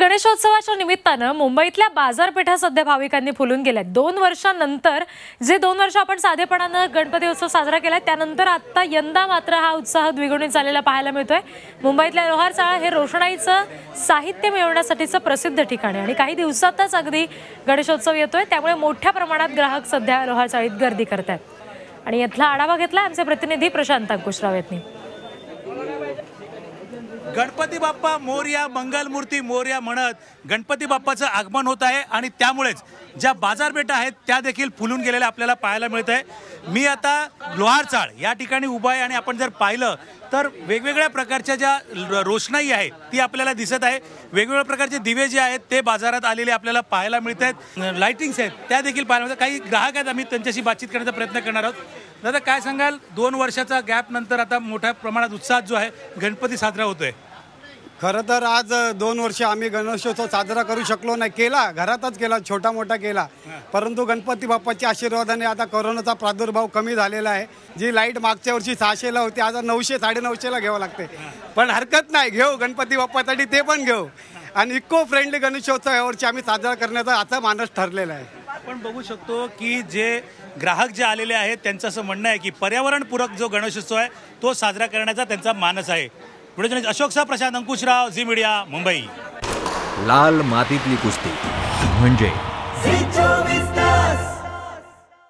गणेशोत्सवाच्या निमित्तानं मुंबईतल्या बाजारपेठा सध्या भाविकांनी फुलून गेल्यात। 2 वर्षांनंतर जे 2 वर्ष आपण साधेपणानं गणपती उत्सव साजरा केला त्यानंतर आता यंदा मात्र हा उत्साह द्विगुणित झालेला पाहायला मिळतोय। मुंबईतल्या लोहार चाळ हे रोषणाईचं साहित्य मिळवण्यासाठीचं प्रसिद्ध ठिकाण आहे आणि काही दिवसातच अगदी गणेशोत्सव येतोय, त्यामुळे मोठ्या प्रमाणात ग्राहक सध्या लोहार चाळीत गर्दी करतात। आणि यातला आढावा घेतला आमचे प्रतिनिधी प्रशांत अंकुशराव यांनी। गणपती बाप्पा मोरया, मंगलमूर्ती मोरया म्हणत गणपती बाप्पाचं आगमन होत आहे आणि त्यामुळेच ज्या बाजारपेठा आहेत त्या देखील फुलून गेलेल्या आपल्याला पाहायला मिळत आहे। मी आता लोहार चाळ या ठिकाणी उभा आहे आणि आपण जर पाहिलं तर वेगवेगळ्या प्रकारच्या ज्या रोषणाई आहे ती आपल्याला दिसत आहे। वेगवेगळ्या प्रकारचे दिवे जे आहेत ते बाजारात आलेले आपल्याला पाहायला मिळत आहेत। लाइटिंग्स आहेत त्या देखील पाहायला मिळतात। काही ग्राहक आहेत, आम्ही त्यांच्याशी बातचीत करण्याचा प्रयत्न करणार आहोत। दादा, काय सांगाल, 2 वर्षाचा गॅप नंतर आता मोठ्या प्रमाणात उत्साह जो आहे गणपती साजरा होतोय? खरं तर आज 2 वर्ष आम्ही गणेशोत्सव साजरा करू शकलो नाही, केला घरातच केला, छोटा मोठा केला, परंतु गणपती बाप्पाच्या आशीर्वादाने आता कोरोनाचा प्रादुर्भाव कमी झालेला आहे। जी लाईट मागच्या वर्षी 600ला होती, आता 900 950ला घ्यावं लागते, पण हरकत नाही, घेऊ गणपती बाप्पासाठी ते पण घेऊ। आणि इको फ्रेंडली गणेशोत्सव यावर्षी आम्ही साजरा करण्याचा आता मानस ठरलेला आहे। आपण बघू शकतो की जे ग्राहक जे आलेले आहेत त्यांचं असं म्हणणं आहे की पर्यावरणपूरक जो गणेशोत्सव आहे तो साजरा करण्याचा त्यांचा मानस आहे। पुढे अशोकसह प्रशांत अंकुशराव, झी मीडिया, मुंबई। लाल मातीतली कुस्ती म्हणजे